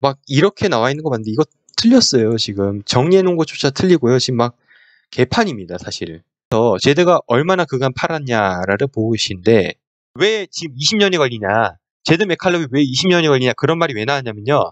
막 이렇게 나와 있는 거 맞는데 이거 틀렸어요. 지금 정리해 놓은 것조차 틀리고요. 지금 막 개판입니다, 사실. 그래서 제드가 얼마나 그간 팔았냐를 보고 계신데 왜 지금 20년이 걸리냐, 제드 맥칼럼이 왜 20년이 걸리냐, 그런 말이 왜 나왔냐면요.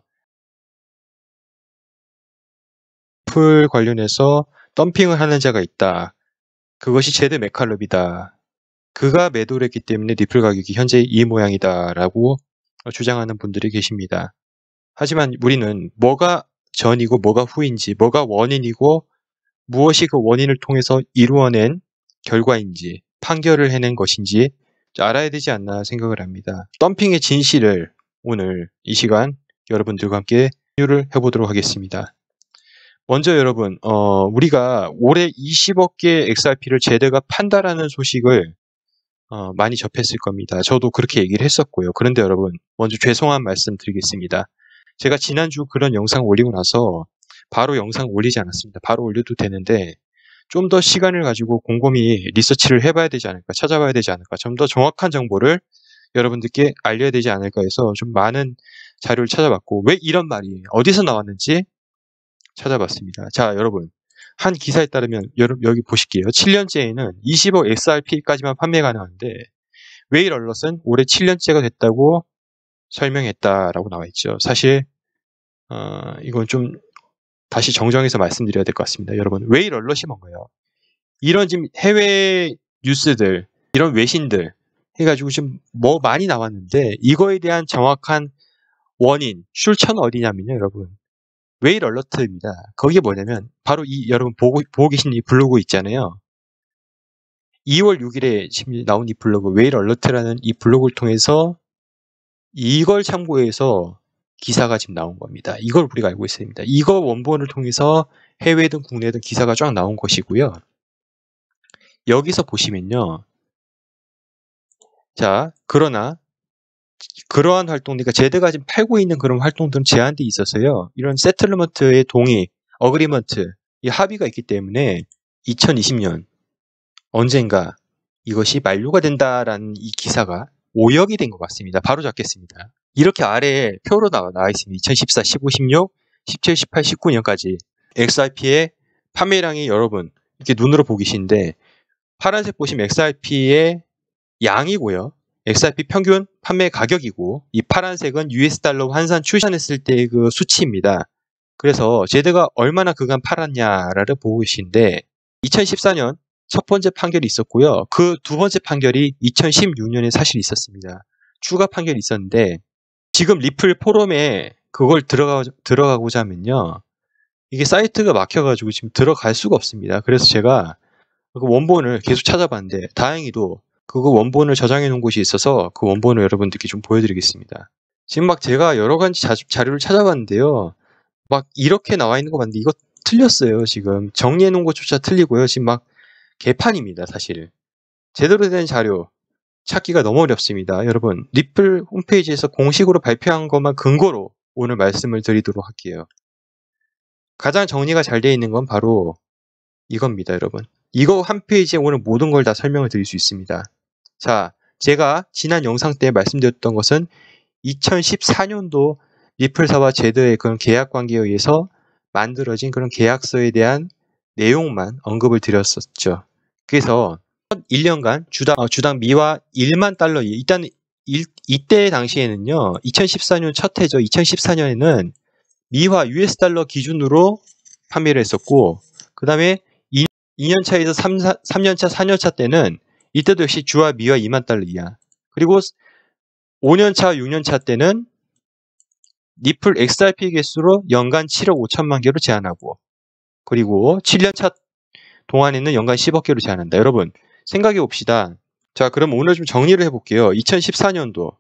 풀 관련해서 덤핑을 하는 자가 있다. 그것이 제드 맥칼럼이다. 그가 매도를 했기 때문에 리플 가격이 현재 이 모양이다라고 주장하는 분들이 계십니다. 하지만 우리는 뭐가 전이고 뭐가 후인지, 뭐가 원인이고 무엇이 그 원인을 통해서 이루어낸 결과인지, 판결을 해낸 것인지 알아야 되지 않나 생각을 합니다. 덤핑의 진실을 오늘 이 시간 여러분들과 함께 공유를 해보도록 하겠습니다. 먼저 여러분, 우리가 올해 20억 개의 XRP를 제드가 판다라는 소식을 많이 접했을 겁니다. 저도 그렇게 얘기를 했었고요. 그런데 여러분, 먼저 죄송한 말씀 드리겠습니다. 제가 지난주 그런 영상 올리고 나서 바로 영상 올리지 않았습니다. 바로 올려도 되는데 좀 더 시간을 가지고 곰곰이 리서치를 해봐야 되지 않을까, 찾아봐야 되지 않을까, 좀 더 정확한 정보를 여러분들께 알려야 되지 않을까 해서 좀 많은 자료를 찾아봤고, 왜 이런 말이 어디서 나왔는지 찾아봤습니다. 자, 여러분, 한 기사에 따르면 여기 보실게요. 7년째에는 20억 XRP까지만 판매 가능한데 웨일 얼럿은 올해 7년째가 됐다고 설명했다라고 나와 있죠. 사실 이건 좀 다시 정정해서 말씀드려야 될 것 같습니다. 여러분, 웨일 얼럿이 뭔가요? 이런 지금 해외 뉴스들, 이런 외신들 해가지고 지금 뭐 많이 나왔는데 이거에 대한 정확한 원인, 출처는 어디냐면요, 여러분. 웨일 얼러트입니다. 거기에 뭐냐면 바로 이 여러분 보고 계신 이 블로그 있잖아요. 2월 6일에 지금 나온 이 블로그, 웨일 얼러트라는 이 블로그를 통해서 이걸 참고해서 기사가 지금 나온 겁니다. 이걸 우리가 알고 있어야 됩니다. 이거 원본을 통해서 해외든 국내든 기사가 쫙 나온 것이고요. 여기서 보시면요. 자, 그러나 그러한 활동, 그러니까 제드가 지금 팔고 있는 그런 활동들은 제한돼 있어서요. 이런 세틀먼트의 동의, 어그리먼트, 이 합의가 있기 때문에 2020년 언젠가 이것이 만료가 된다라는 이 기사가 오역이 된 것 같습니다. 바로 잡겠습니다. 이렇게 아래에 표로 나와 있습니다. 2014, 15, 16, 17, 18, 19년까지 XRP의 판매량이 여러분 이렇게 눈으로 보이시는데 파란색 보시면 XRP의 양이고요. XRP 평균 판매 가격이고 이 파란색은 US 달러 환산 출산했을 때 그 수치입니다. 그래서 제드가 얼마나 그간 팔았냐를 보고 계신데 2014년 첫 번째 판결이 있었고요. 그 두 번째 판결이 2016년에 사실 있었습니다. 추가 판결이 있었는데 지금 리플 포럼에 그걸 들어가고자 하면요. 이게 사이트가 막혀가지고 지금 들어갈 수가 없습니다. 그래서 제가 그 원본을 계속 찾아봤는데 다행히도 그거 원본을 저장해 놓은 곳이 있어서 그 원본을 여러분들께 좀 보여드리겠습니다. 지금 막 제가 여러 가지 자료를 찾아봤는데요. 막 이렇게 나와 있는 거 맞는데 이거 틀렸어요. 지금 정리해 놓은 것조차 틀리고요. 지금 막 개판입니다. 사실 제대로 된 자료 찾기가 너무 어렵습니다. 여러분, 리플 홈페이지에서 공식으로 발표한 것만 근거로 오늘 말씀을 드리도록 할게요. 가장 정리가 잘 되어 있는 건 바로 이겁니다. 여러분, 이거 한 페이지에 오늘 모든 걸 다 설명을 드릴 수 있습니다. 자, 제가 지난 영상 때 말씀드렸던 것은 2014년도 리플사와 제드의 그런 계약 관계에 의해서 만들어진 그런 계약서에 대한 내용만 언급을 드렸었죠. 그래서 1년간 주당 미화 1만 달러, 일단 이때 당시에는요, 2014년 첫 해죠. 2014년에는 미화 US 달러 기준으로 판매를 했었고, 그 다음에 2년 차에서 3년 차, 4년 차 때는 이때도 역시 주와 미화 2만 달러 이하. 그리고 5년 차, 6년 차 때는 리플 XRP 개수로 연간 7억 5천만 개로 제한하고, 그리고 7년 차 동안에는 연간 10억 개로 제한한다. 여러분, 생각해 봅시다. 자, 그럼 오늘 좀 정리를 해볼게요. 2014년도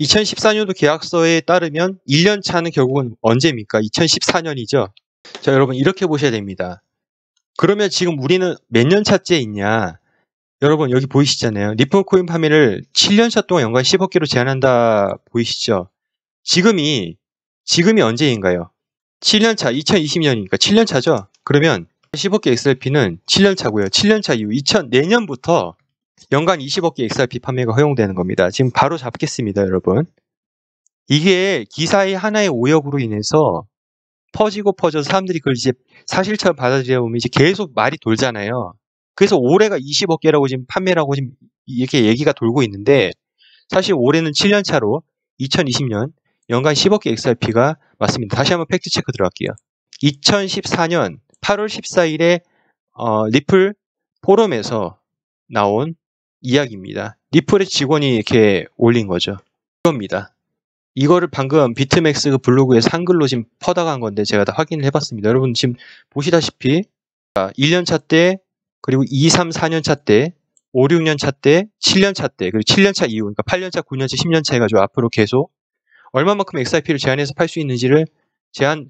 계약서에 따르면 1년 차는 결국은 언제입니까? 2014년이죠. 자, 여러분, 이렇게 보셔야 됩니다. 그러면 지금 우리는 몇 년 차째 있냐? 여러분, 여기 보이시잖아요. 리플 코인 판매를 7년 차 동안 연간 10억 개로 제한한다 보이시죠? 지금이 언제인가요? 7년 차, 2020년이니까 7년 차죠? 그러면 10억 개 XRP는 7년 차고요. 7년 차 이후 내년부터 연간 20억 개 XRP 판매가 허용되는 겁니다. 지금 바로 잡겠습니다, 여러분. 이게 기사의 하나의 오역으로 인해서 퍼지고 퍼져서 사람들이 그걸 이제 사실처럼 받아들여 보면 이제 계속 말이 돌잖아요. 그래서 올해가 20억 개라고 지금 판매라고 지금 이렇게 얘기가 돌고 있는데 사실 올해는 7년 차로 2020년 연간 10억 개 XRP가 맞습니다. 다시 한번 팩트 체크 들어갈게요. 2014년 8월 14일에 리플 포럼에서 나온 이야기입니다. 리플의 직원이 이렇게 올린 거죠. 이겁니다. 이거를 방금 비트맥스 그 블로그에서 한글로 지금 퍼다간 건데 제가 다 확인을 해봤습니다. 여러분 지금 보시다시피 1년 차 때, 그리고 2, 3, 4년 차 때, 5, 6년 차 때, 7년 차 때, 그리고 7년 차 이후, 그러니까 8년 차, 9년 차, 10년 차 해가지고 앞으로 계속 얼마만큼 XRP를 제한해서 팔 수 있는지를 제한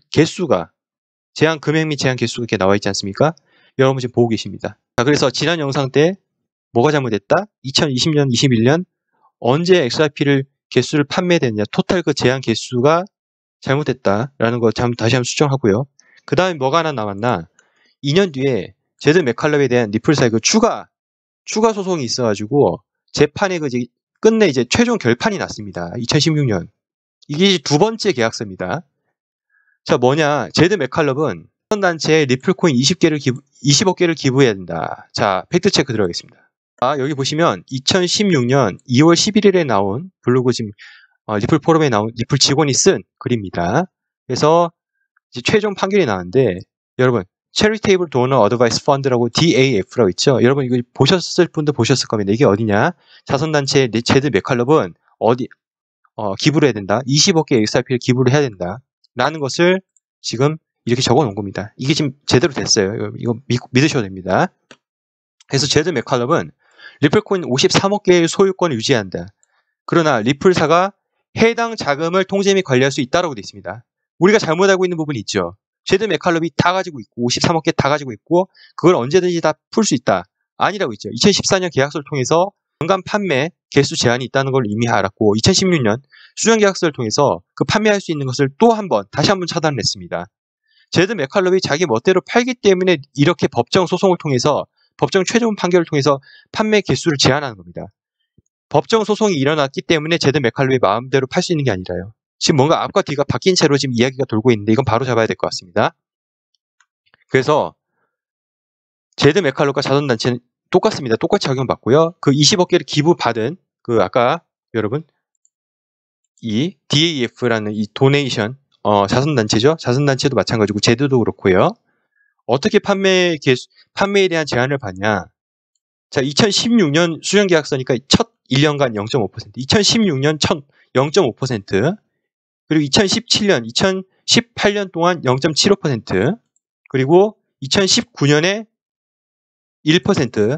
금액 및 제한 개수가 이렇게 나와 있지 않습니까? 여러분 지금 보고 계십니다. 자, 그래서 지난 영상 때 뭐가 잘못됐다? 2020년, 21년 언제 XRP를 개수를 판매됐냐, 토탈 그 제한 개수가 잘못됐다라는 거 다시 한번 수정하고요. 그 다음에 뭐가 하나 남았나? 2년 뒤에 제드 맥칼럼에 대한 리플사의 그 추가 소송이 있어가지고 재판에 끝내 이제 최종 결판이 났습니다. 2016년. 이게 두 번째 계약서입니다. 자, 뭐냐? 제드 맥칼럼은 단체에 리플코인 20억 개를 기부해야 된다. 자, 팩트 체크 들어가겠습니다. 여기 보시면 2016년 2월 11일에 나온 블로그 지금 리플 포럼에 나온 리플 직원이 쓴 글입니다. 그래서 이제 최종 판결이 나왔는데 여러분 Charitable Donor Advice Fund라고 DAF라고 있죠. 여러분 이거 보셨을 분도 보셨을 겁니다. 이게 어디냐? 자선단체 제드 맥칼럼은 기부를 해야 된다. 20억 개 XRP를 기부를 해야 된다. 라는 것을 지금 이렇게 적어 놓은 겁니다. 이게 지금 제대로 됐어요. 이거 믿으셔도 됩니다. 그래서 제드 맥칼럼은 리플코인 53억 개의 소유권을 유지한다. 그러나 리플사가 해당 자금을 통제 및 관리할 수 있다라고 되어 있습니다. 우리가 잘못 알고 있는 부분이 있죠. 제드 맥칼럼이 다 가지고 있고 53억 개 다 가지고 있고 그걸 언제든지 다 풀 수 있다. 아니라고 있죠. 2014년 계약서를 통해서 연간 판매 개수 제한이 있다는 걸 이미 알았고 2016년 수정 계약서를 통해서 그 판매할 수 있는 것을 다시 한번 차단을 했습니다. 제드 맥칼럼이 자기 멋대로 팔기 때문에 이렇게 법정 소송을 통해서 법정 최종 판결을 통해서 판매 개수를 제한하는 겁니다. 법정 소송이 일어났기 때문에 제드 맥칼럼이 마음대로 팔 수 있는 게 아니라요. 지금 뭔가 앞과 뒤가 바뀐 채로 지금 이야기가 돌고 있는데 이건 바로 잡아야 될 것 같습니다. 그래서 제드 맥칼럼과 자선단체는 똑같습니다. 똑같이 적용받고요. 그 20억 개를 기부받은 아까 여러분 이 DAF라는 이 도네이션 자선단체죠. 자선단체도 마찬가지고 제도도 그렇고요. 어떻게 판매에 대한 제한을 받냐? 자, 2016년 수령 계약서니까 첫 1년간 0.5%, 2016년 0.5%, 그리고 2017년, 2018년 동안 0.75%, 그리고 2019년에 1%,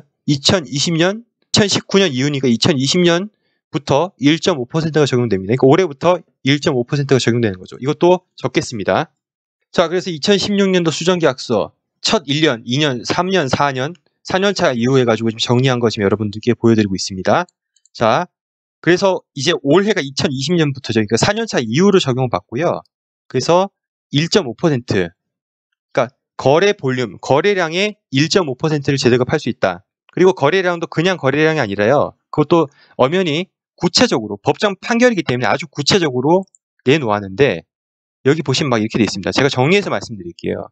2019년 이후니까 2020년부터 1.5%가 적용됩니다. 그러니까 올해부터 1.5%가 적용되는 거죠. 이것도 적겠습니다. 자, 그래서 2016년도 수정계약서 첫 1년, 2년, 3년, 4년차 이후 해가지고 지금 정리한 거 지금 여러분들께 보여드리고 있습니다. 자, 그래서 이제 올해가 2020년부터죠. 그러니까 4년차 이후로 적용받고요. 그래서 1.5%, 그러니까 거래 볼륨, 거래량의 1.5%를 제도가 팔 수 있다. 그리고 거래량도 그냥 거래량이 아니라요. 그것도 엄연히 구체적으로 법정 판결이기 때문에 아주 구체적으로 내놓았는데 여기 보시면 막 이렇게 돼 있습니다. 제가 정리해서 말씀드릴게요.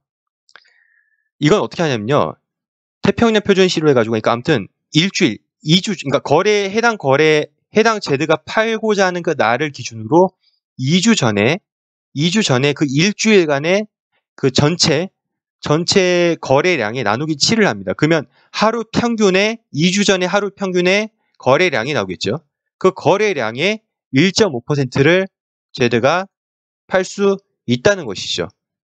이건 어떻게 하냐면요. 태평양 표준시로 해가지고, 그러니까 아무튼 일주일, 2주, 그러니까 해당 제드가 팔고자 하는 그 날을 기준으로 2주 전에 그 일주일간의 그 전체 거래량의 나누기 7을 합니다. 그러면 2주 전에 하루 평균의 거래량이 나오겠죠. 그 거래량의 1.5%를 제드가 팔 수 있다는 것이죠.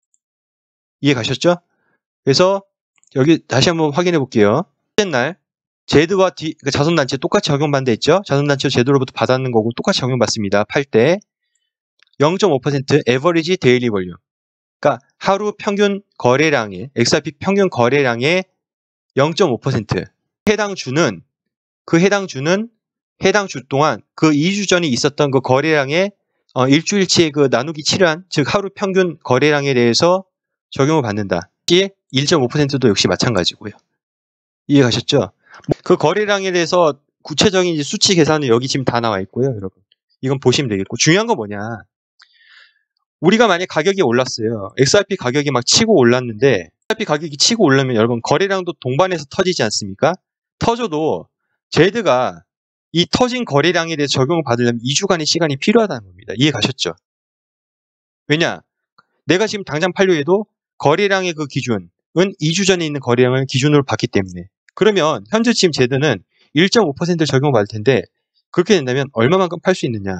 이해 가셨죠? 그래서 여기 다시 한번 확인해 볼게요. 첫째 날 제드와 자선단체 똑같이 적용받는다 했죠? 자선단체 제도로부터 받았는 거고 똑같이 적용받습니다. 팔 때 0.5% 에버리지 데일리 볼륨, 그러니까 하루 평균 거래량의 XRP 평균 거래량의 0.5%, 해당 주는 해당 주 동안 그 2주 전에 있었던 그 거래량의 일주일치의 그 나누기 7한, 즉 하루 평균 거래량에 대해서 적용을 받는다. 이게 1.5%도 역시 마찬가지고요. 이해 가셨죠? 그 거래량에 대해서 구체적인 수치 계산은 여기 지금 다 나와 있고요, 여러분. 이건 보시면 되겠고, 중요한 건 뭐냐. 우리가 만약 가격이 올랐어요. XRP 가격이 막 치고 올랐는데, XRP 가격이 치고 올라면 여러분 거래량도 동반해서 터지지 않습니까? 터져도 제드가 이 터진 거래량에 대해서 적용을 받으려면 2주간의 시간이 필요하다는 겁니다. 이해 가셨죠? 왜냐? 내가 지금 당장 팔려 해도 거래량의 그 기준은 2주 전에 있는 거래량을 기준으로 봤기 때문에. 그러면 현재 지금 제드는 1.5% 적용받을 텐데 그렇게 된다면 얼마만큼 팔 수 있느냐?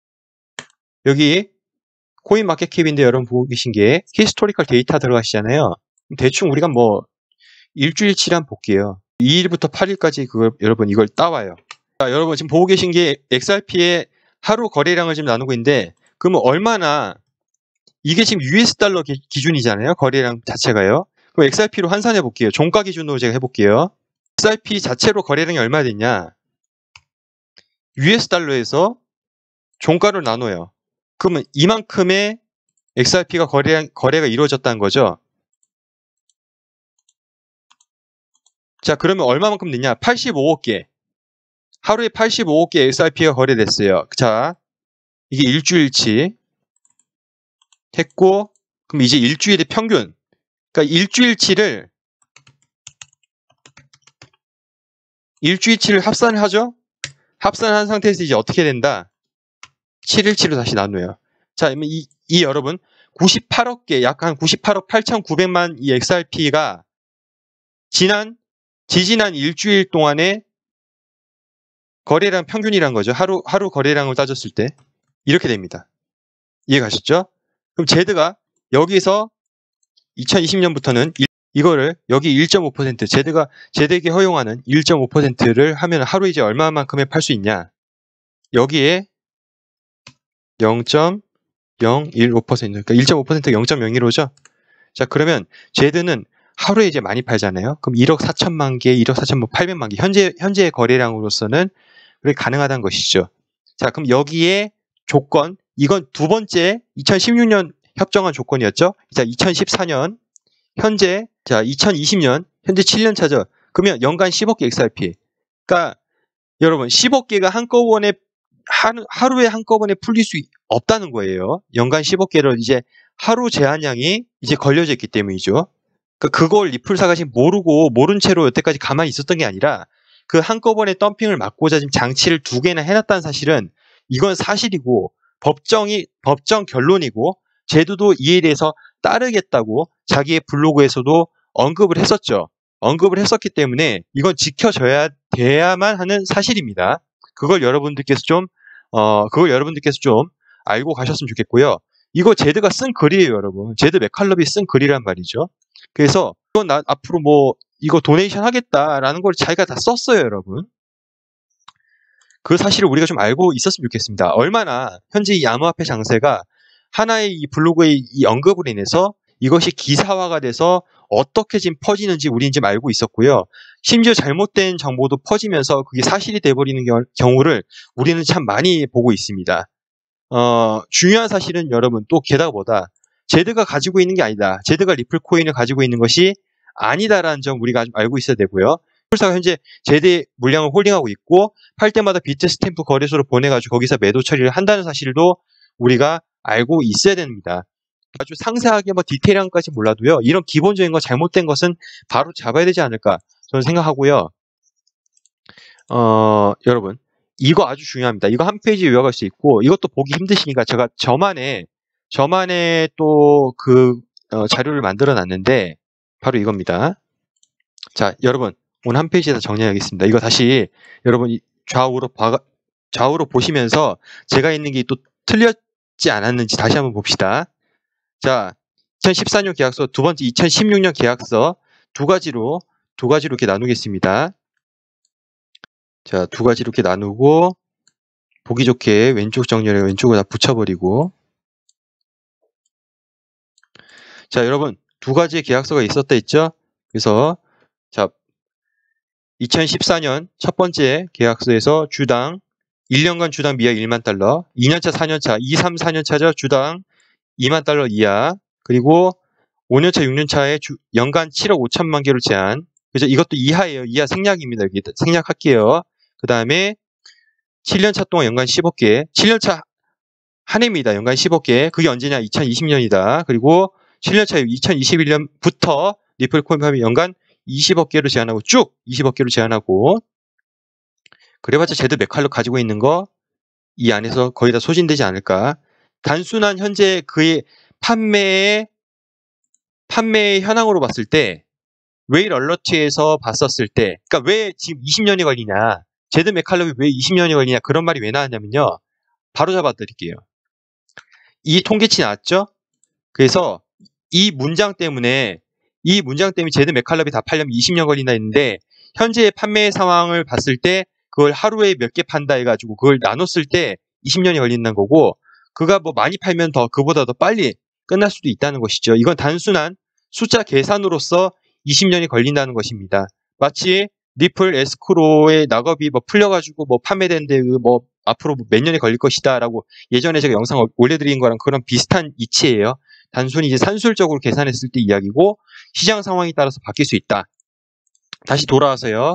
여기 코인마켓캡인데 여러분 보고 계신 게 히스토리컬 데이터 들어가시잖아요. 대충 우리가 뭐 일주일치를 한번 볼게요. 2일부터 8일까지 그걸 여러분 이걸 따와요. 자, 여러분 지금 보고 계신 게 XRP의 하루 거래량을 지금 나누고 있는데 그러면 얼마나 이게 지금 US 달러 기준이잖아요. 거래량 자체가요. 그럼 XRP로 환산해 볼게요. 종가 기준으로 제가 해볼게요. XRP 자체로 거래량이 얼마 됐냐? US 달러에서 종가를 나눠요. 그러면 이만큼의 XRP가 거래가 이루어졌다는 거죠. 자, 그러면 얼마만큼 됐냐? 85억 개. 하루에 85억 개 XRP가 거래됐어요. 자, 이게 일주일치 했고, 그럼 이제 일주일의 평균. 그러니까 일주일치를 합산을 하죠? 합산한 상태에서 이제 어떻게 된다? 7일치로 다시 나누어요. 자, 그러면 이 여러분 98억 개, 약 한 98억 8,900만 이 XRP가 지지난 일주일 동안의 거래량 평균이란 거죠. 하루 거래량을 따졌을 때 이렇게 됩니다. 이해 가셨죠? 그럼 제드가 여기서 2020년부터는 이거를 여기 1.5% 제드에게 허용하는 1.5%를 하면 하루에 이제 얼마만큼에 팔 수 있냐? 여기에 0.015% 그러니까 1.5%가 0.015죠. 자, 그러면 제드는 하루에 이제 많이 팔잖아요. 그럼 1억 4천만 개, 1억 4,800만 개 현재의 거래량으로서는 그게 가능하다는 것이죠. 자, 그럼 여기에 조건, 이건 두 번째 2016년 협정한 조건이었죠. 자, 2014년 현재, 자, 2020년 현재 7년 차죠. 그러면 연간 10억 개 XRP. 그러니까 여러분 10억 개가 한꺼번에 하루에 한꺼번에 풀릴 수 없다는 거예요. 연간 10억 개를 이제 하루 제한량이 이제 걸려져 있기 때문이죠. 그걸 리플사가 지금 모른 채로 여태까지 가만히 있었던 게 아니라 그 한꺼번에 덤핑을 막고자 지금 장치를 2개나 해놨다는 사실은 이건 사실이고 법정 결론이고 제도도 이에 대해서 따르겠다고 자기의 블로그에서도 언급을 했었죠. 언급을 했었기 때문에 이건 지켜져야 돼야만 하는 사실입니다. 그걸 여러분들께서 좀 알고 가셨으면 좋겠고요. 이거 제드가 쓴 글이에요, 여러분. 제드 맥칼럽이 쓴 글이란 말이죠. 그래서 이건 앞으로 뭐 이거 도네이션 하겠다라는 걸 자기가 다 썼어요, 여러분. 그 사실을 우리가 좀 알고 있었으면 좋겠습니다. 얼마나 현재 이 암호화폐 장세가 하나의 이 블로그의 이 언급으로 인해서 이것이 기사화가 돼서 어떻게 지금 퍼지는지 우리는 지금 알고 있었고요. 심지어 잘못된 정보도 퍼지면서 그게 사실이 돼버리는 경우를 우리는 참 많이 보고 있습니다. 중요한 사실은 여러분 또 게다가 뭐다. 제드가 가지고 있는 게 아니다. 제드가 리플 코인을 가지고 있는 것이 아니다라는 점 우리가 알고 있어야 되고요. 리플사가 현재 제드의 물량을 홀딩하고 있고 팔 때마다 비트 스탬프 거래소로 보내가지고 거기서 매도 처리를 한다는 사실도 우리가 알고 있어야 됩니다. 아주 상세하게 뭐 디테일한 것까지 몰라도요. 이런 기본적인 거 잘못된 것은 바로 잡아야 되지 않을까 저는 생각하고요. 여러분 이거 아주 중요합니다. 이거 한 페이지 요약할 수 있고 이것도 보기 힘드시니까 제가 저만의 또 그 자료를 만들어 놨는데 바로 이겁니다. 자, 여러분 오늘 한 페이지에다 정리하겠습니다. 이거 다시 여러분 좌우로 보시면서 제가 있는 게 또 틀렸지 않았는지 다시 한번 봅시다. 자, 2014년 계약서, 두 번째 2016년 계약서 두 가지로 이렇게 나누겠습니다. 자, 두 가지 이렇게 나누고 보기 좋게 왼쪽 정렬에 왼쪽을 다 붙여버리고 자, 여러분 두 가지의 계약서가 있었다 했죠? 그래서 자, 2014년 첫 번째 계약서에서 주당 1년간 주당 미약 1만 달러, 2년차, 4년차, 2, 3, 4년차죠. 주당 2만 달러 이하, 그리고 5년차, 6년차에 연간 7억 5천만 개로 제한. 그래서 이것도 이하예요. 이하 생략입니다. 여기 생략할게요. 그 다음에 7년차 동안 연간 10억 개, 7년차 한 해입니다. 연간 10억 개. 그게 언제냐? 2020년이다. 그리고 7년차 2021년부터 리플 코인 팝이 연간 20억 개로 제한하고 쭉 20억 개로 제한하고 그래봤자 제드 맥칼로 가지고 있는 거 이 안에서 거의 다 소진되지 않을까. 단순한 현재 그의 판매의 현황으로 봤을 때 웨일 얼러트에서 봤었을 때 그러니까 왜 지금 20년이 걸리냐. 제드 맥칼럼이 왜 20년이 걸리냐. 그런 말이 왜 나왔냐면요. 바로 잡아드릴게요. 이 통계치 나왔죠? 그래서 이 문장 때문에 제드 맥칼럼이 다 팔려면 20년 걸린다 했는데 현재의 판매 상황을 봤을 때 그걸 하루에 몇 개 판다 해가지고 그걸 나눴을 때 20년이 걸린다는 거고 그가 뭐 많이 팔면 그보다 더 빨리 끝날 수도 있다는 것이죠. 이건 단순한 숫자 계산으로서 20년이 걸린다는 것입니다. 마치 리플 에스크로의 낙업이 뭐 풀려가지고 뭐 판매되는데 뭐 앞으로 몇 년이 걸릴 것이다라고 예전에 제가 영상 올려드린 거랑 그런 비슷한 이치예요. 단순히 이제 산술적으로 계산했을 때 이야기고 시장 상황에 따라서 바뀔 수 있다. 다시 돌아와서요.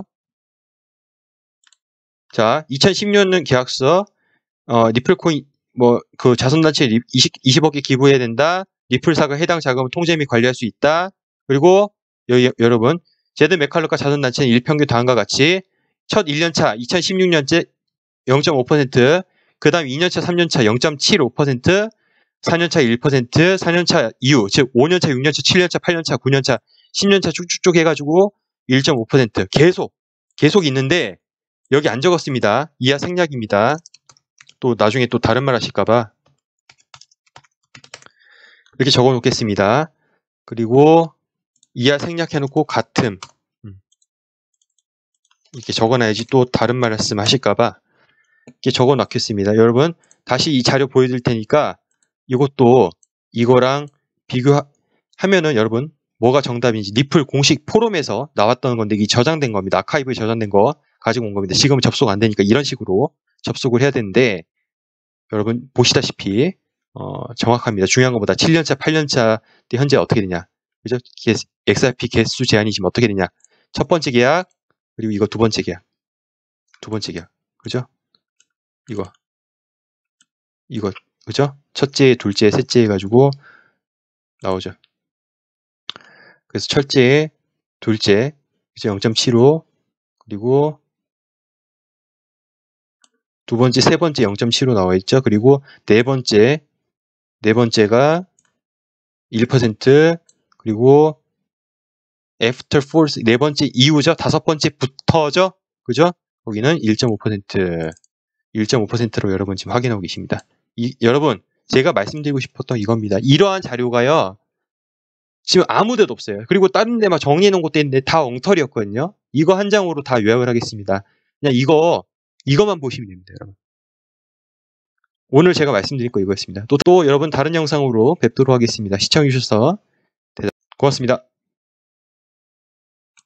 자, 2010년은 계약서 리플코인 그 자선단체에 20억 개 기부해야 된다. 리플사가 해당 자금을 통제 및 관리할 수 있다. 그리고 여러분 제드 맥칼럼과 자선단체는 일평균 다음과 같이 첫 1년차 2016년째 0.5%, 그 다음 2년차 3년차 0.75%, 4년차 1%, 4년차 이후 즉 5년차 6년차 7년차 8년차 9년차 10년차 쭉쭉쭉 해가지고 1.5% 계속 있는데 여기 안 적었습니다. 이하 생략입니다. 또 나중에 또 다른 말 하실까봐 이렇게 적어 놓겠습니다. 그리고 이하 생략해놓고 같음 이렇게 적어놔야지 또 다른 말씀 하실까봐 이렇게 적어 놓겠습니다. 여러분 다시 이 자료 보여드릴 테니까 이것도 이거랑 비교하면은 여러분 뭐가 정답인지 리플 공식 포럼에서 나왔던 건데 이게 저장된 겁니다. 아카이브에 저장된 거 가지고 온 겁니다. 지금은 접속 안 되니까 이런 식으로 접속을 해야 되는데 여러분 보시다시피 정확합니다. 중요한 것보다 7년차, 8년차 때 현재 어떻게 되냐. 그죠? XRP 개수 제한이 지금 어떻게 되냐. 첫 번째 계약, 그리고 이거 두 번째 계약. 그죠? 이거, 그죠? 첫째, 둘째, 셋째 해가지고 나오죠. 그래서 첫째, 둘째, 이제 0.75, 그리고 두 번째, 세 번째 0.75 나와 있죠. 그리고 네 번째가 1%, 그리고 after fourth, 네 번째 이후죠. 다섯 번째부터죠. 그죠? 거기는 1.5%로 여러분 지금 확인하고 계십니다. 여러분, 제가 말씀드리고 싶었던 이겁니다. 이러한 자료가요. 지금 아무 데도 없어요. 그리고 다른 데 막 정리해 놓은 것도 있는데 다 엉터리였거든요. 이거 한 장으로 다 요약을 하겠습니다. 그냥 이거만 보시면 됩니다, 여러분. 오늘 제가 말씀드릴 거 이거였습니다. 또 여러분 다른 영상으로 뵙도록 하겠습니다. 시청해 주셔서 고맙습니다.